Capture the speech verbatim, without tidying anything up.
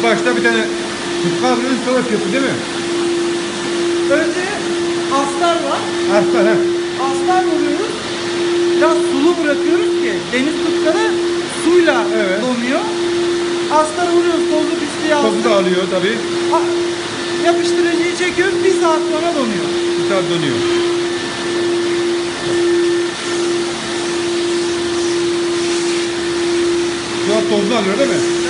başta bir tane tutkal vuruyoruz, sonra köpü değil mi? Önce astar var. Aslan ha. Astar vuruyoruz. Biraz sulu bırakıyoruz ki deniz tutkalı suyla Evet. donuyor. Astar vuruyoruz, tozu pisliği aldık. Tozu da alıyor tabii. A- Yapıştırıcıyı çekiyoruz, bir saat sonra donuyor. Bir saat dönüyor. Şu an tozunu alıyor değil mi?